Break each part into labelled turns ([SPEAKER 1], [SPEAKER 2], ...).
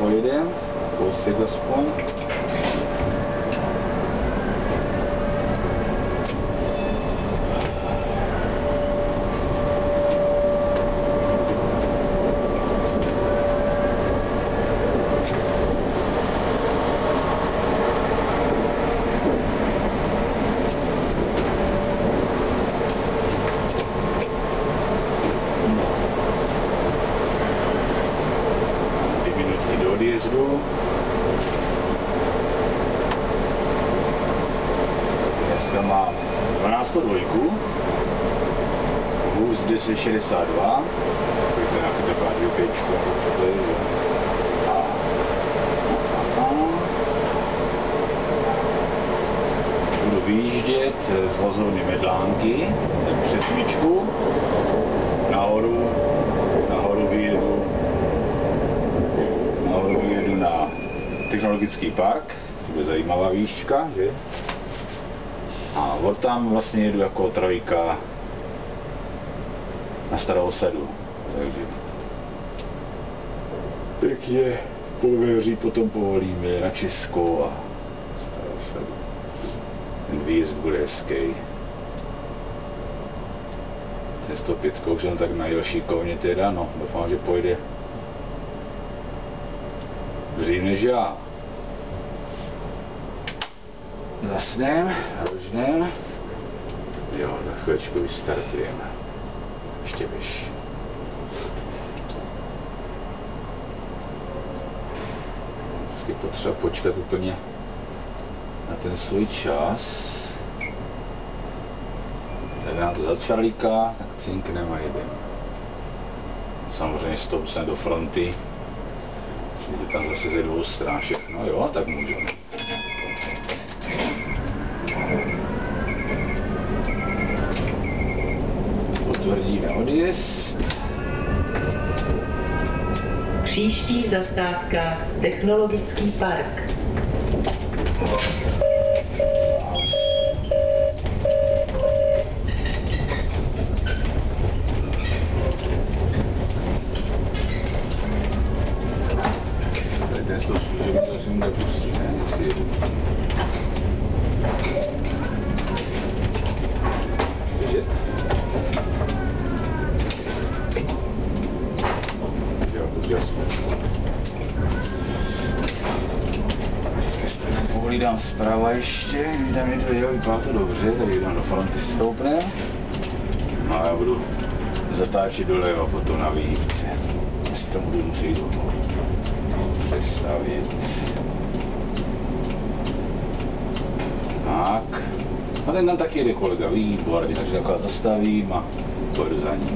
[SPEAKER 1] pojedeme, kousek aspoň. Odjezdu. Dneska mám 12.2, vůz 1062, to je nějaký taková 2.5, co to je, že? Budu vyjíždět z vozovny Medlánky, přes smyčku, nahoru vyjedu na technologický park, to je zajímavá výška, že? A od tam vlastně jedu jako trojka na Starou Osadu, takže pěkně po Veří potom povolíme na Českou a Starou Osadu. Ten výjezd bude hezký. Ten 105 už jsem tak najel šikovně teda, no doufám, že pojde dřív než já. Zasnem, rožnem. Jo, za chvíličku vystartujeme. Ještě běž. Vždycky potřeba počkat úplně na ten svůj čas. Tak nám to zacvrlíká, tak cinkneme a jedeme. Samozřejmě stoupsne do fronty. Je tam zase ze dvou stran všechno, jo, tak můžeme. Potvrdíme odjezd.
[SPEAKER 2] Příští zastávka Technologický park.
[SPEAKER 1] Ten z toho služební to si mu nepustí, ne? Jestli jedu. Držet? Jo, úžasně. Povolí dám zprava ještě, když tam je to, jo, vypadá to dobře, tak jdem do fronty si stoupne. No a já budu zatáčet doleva potom na výhybce. Asi to budu muset přestavit. Tak. A ten tam taky jede kolega, výborně, takže takhle zastavím a pojedu za ním.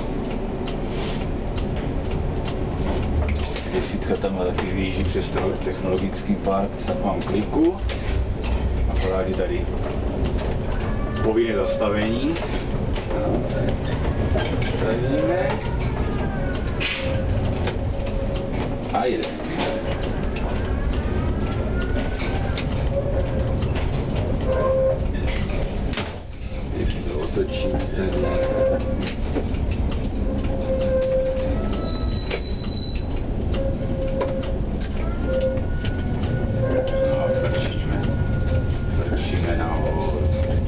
[SPEAKER 1] Desítka tam taky vyjíždí přes technologický park, tak mám kliku. Akorát je tady povinné zastavení. Zastavíme. A jedeme. Teď to otočím tady. No, frčíme nahoru.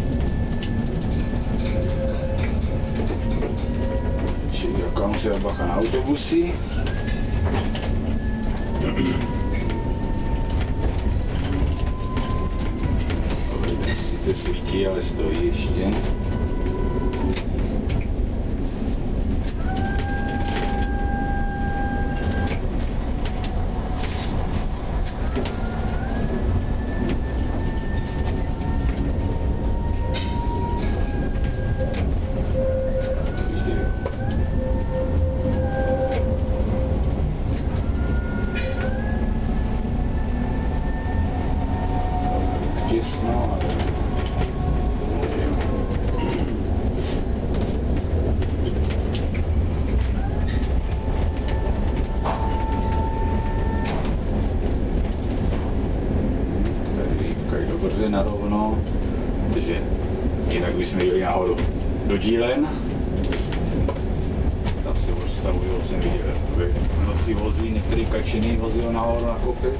[SPEAKER 1] Čili jako musím bacha na autobusy. Sice svítí, ale stojí ještě. Těsno, ale dobře narovno, protože jinak bychom jeli nahoru do dílen. Tam se odstavují, jsem viděl, si vozí, některý kačený vozí ho nahoru na kopec.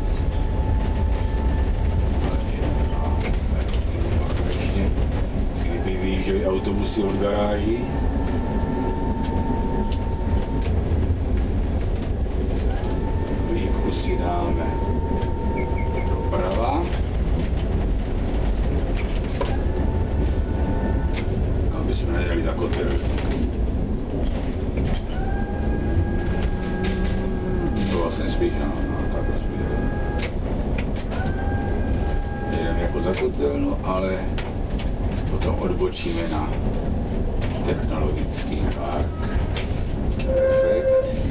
[SPEAKER 1] Ještě, kdyby vyjížděli autobusy od garáží. Výjimku si dáme doprava. Aby jsme nedali za kotel. Vlastně spíš, no, takhle spíš. Jedeme jako za kotelnu, ale potom odbočíme na technologický park. Perfekt.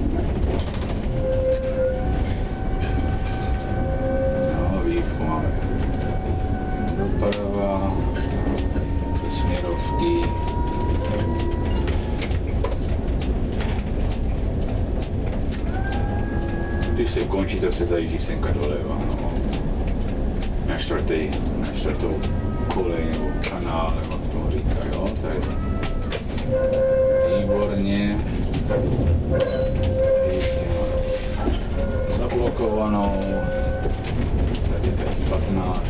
[SPEAKER 1] No, výjimku máme doprava, směrovky. Když se končí, tak se zajíždí senka doleva, no. Na čtvrtou kolej nebo kanál, nebo jak tomu říkají, jo, tady. Výborně. Zablokovanou. Tady taky 15.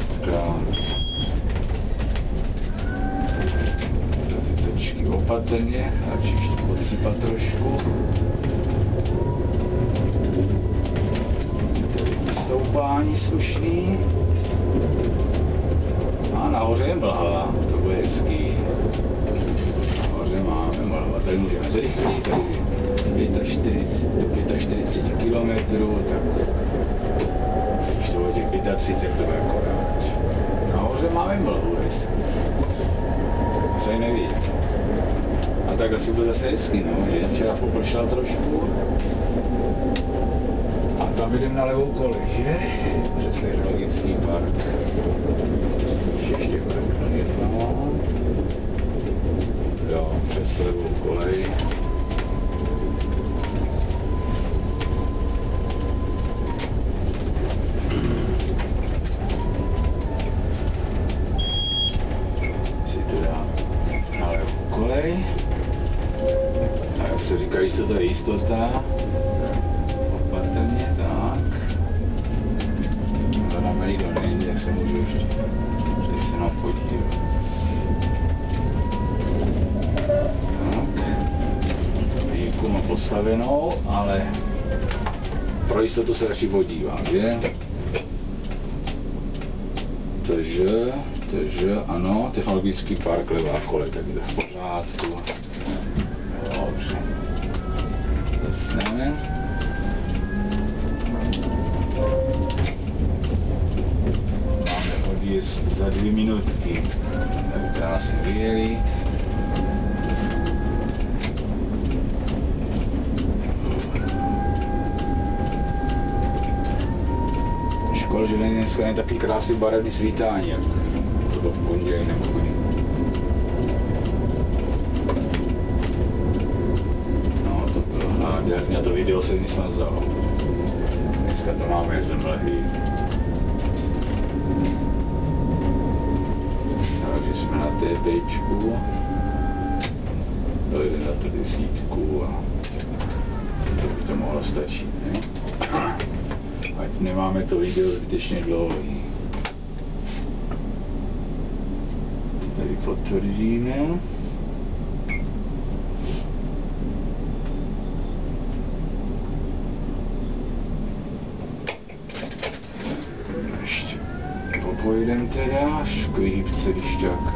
[SPEAKER 1] Tady tečky opatrně, radši ještě podsypat trošku. Stoupání slušný. A nahoře je mlha, to bude hezký. Nahoře máme mlha, tady můžeme zrychlit, tady 45 km, tak když to bude těch 35, to bude akorát. Nahoře máme mlhu hezký. Se ji neví. A tak asi bude zase hezký, no, že včera popršel trošku. A tam jdeme na levou kolej, že? Přes technologický park. Ještě první jednou. Jo, přes levou kolej. Si to dám na levou kolej. A jak se říká, jistota je jistota. Opatrně, tak. Zadáme nikdo není, tak se můžu ještě se nám podívat. Tak. Výjimku mám postavenou, ale pro jistotu se radši podívám, že? Takže ano, technologický park, levá kolej, tak je to v pořádku. Dobře. Zasneme. Za 2 minutky. Tak krásně vyjeli. Škoda, že dneska není taky krásný barevný svítání, jak to bylo v pondělí nebo kdy. No, to bylo nádherný a to video se mi smazalo. Dneska to máme z mlhy. Takže jsme na TPčku, dojde na tu desítku a to by to mohlo stačit, ne? Ať nemáme to video zbytečně dlouhý. Tady potvrdíme. Pojedem teda až k výhybce, když tak.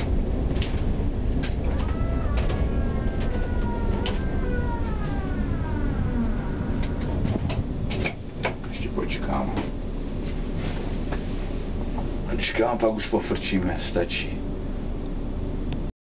[SPEAKER 1] Ještě počkám. Pak už pofrčíme, stačí.